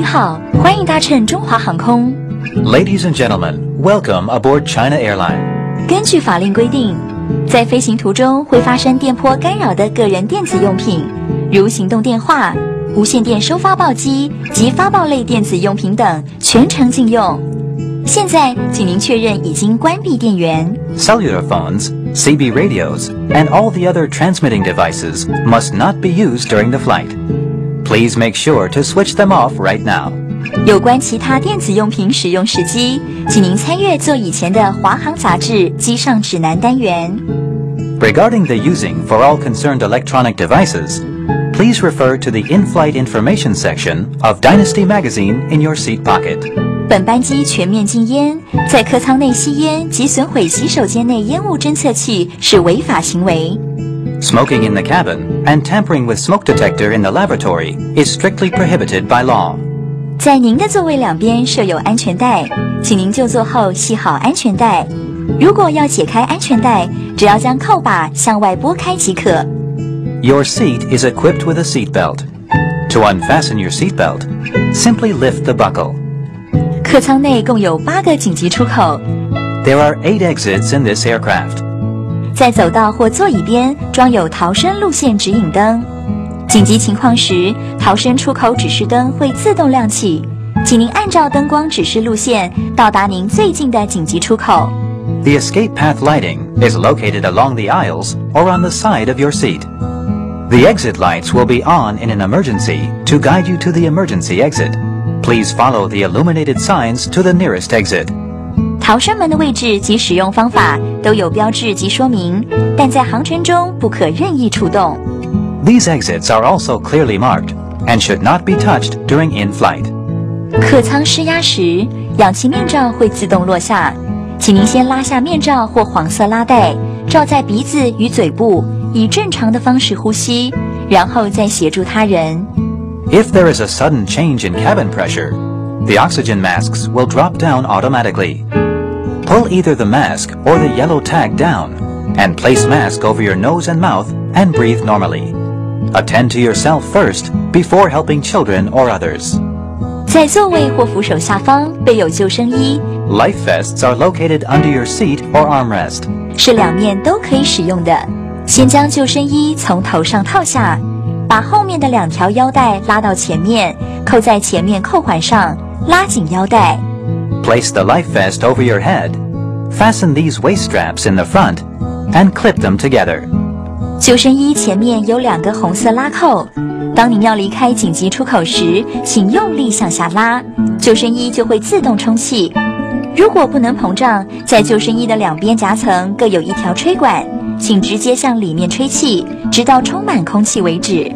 好，欢迎搭乘中华航空。 Ladies and gentlemen, welcome aboard China Airline. 根据法令规定，在飞行途中会发生电波干扰的个人电子用品，如行动电话、无线电收发报机及发报类电子用品等，全程禁用。现在，请您确认已经关闭电源。 Cellular phones, CB radios, and all the other transmitting devices must not be used during the flight. Please make sure to switch them off right now. 有关其他电子用品使用时机，请您参阅做以前的华航杂志机上指南单元。 Regarding the using for all concerned electronic devices, please refer to the in-flight information section of Dynasty magazine in your seat pocket. 本班机全面禁烟，在客舱内吸烟及损毁洗手间内烟雾侦测器是违法行为。 Smoking in the cabin and tampering with smoke detector in the lavatory is strictly prohibited by law. 在您的座位两边设有安全带，请您就座后系好安全带。如果要解开安全带，只要将扣把向外拨开即可。 Your seat is equipped with a seat belt. To unfasten your seat belt, simply lift the buckle. 客舱内共有8个紧急出口。 There are 8 exits in this aircraft. 在走道或座椅边装有逃生路线指引灯。紧急情况时，逃生出口指示灯会自动亮起，请您按照灯光指示路线到达您最近的紧急出口。 The escape path lighting is located along the aisles or on the side of your seat. The exit lights will be on in an emergency to guide you to the emergency exit. Please follow the illuminated signs to the nearest exit. 逃生门的位置及使用方法都有标志及说明，但在航程中不可任意触动。 These exits are also clearly marked and should not be touched during in-flight. 客舱失压时，氧气面罩会自动落下，请您先拉下面罩或黄色拉带，罩在鼻子与嘴部，以正常的方式呼吸，然后再协助他人。 If there is a sudden change in cabin pressure, the oxygen masks will drop down automatically. Pull either the mask or the yellow tag down and place mask over your nose and mouth and breathe normally. Attend to yourself first before helping children or others. 在座位或扶手下方备有救生衣。 Life vests are located under your seat or armrest. 是两面都可以使用的。先将救生衣从头上套下，把后面的2条腰带拉到前面，扣在前面扣环上，拉紧腰带。 Place the life vest over your head. Fasten these waist straps in the front and clip them together. 救生衣前面有2个红色拉扣，当您要离开紧急出口时，请用力向下拉，救生衣就会自动充气。如果不能膨胀，在救生衣的2边夹层各有1条吹管，请直接向里面吹气，直到充满空气为止。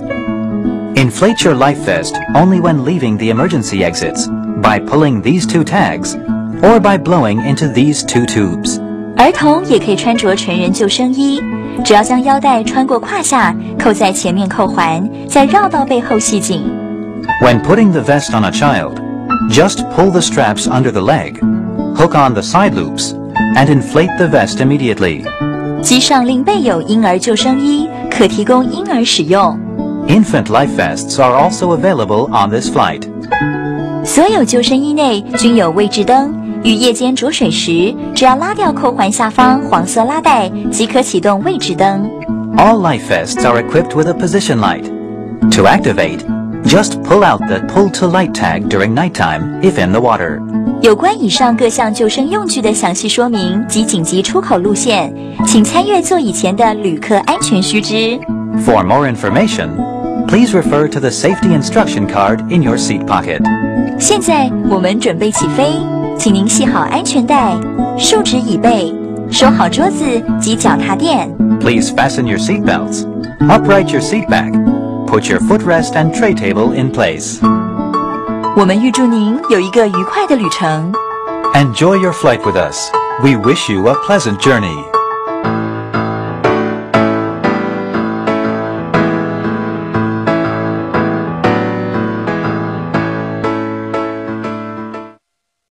Inflate your life vest only when leaving the emergency exits by pulling these 2 tags or by blowing into these 2 tubes. 儿童也可以穿着成人救生衣，只要将腰带穿过胯下，扣在前面扣环，再绕到背后系紧。 When putting the vest on a child, just pull the straps under the leg, hook on the side loops, and inflate the vest immediately. 机上另备有婴儿救生衣，可提供婴儿使用。 Infant life vests are also available on this flight. 所有救生衣内均有位置灯，于夜间着水时，只要拉掉扣环下方黄色拉带，即可启动位置灯。 All life vests are equipped with a position light. To activate, just pull out the pull to light tag during nighttime if in the water. 有关以上各项救生用具的详细说明及紧急出口路线，请参阅座椅前的旅客安全须知。 For more information, please refer to the safety instruction card in your seat pocket. 现在我们准备起飞，请您系好安全带，竖直椅背，收好桌子及脚踏垫。 Please fasten your seat belts, upright your seat back, put your footrest and tray table in place. 我们预祝您有一个愉快的旅程。 Enjoy your flight with us. We wish you a pleasant journey.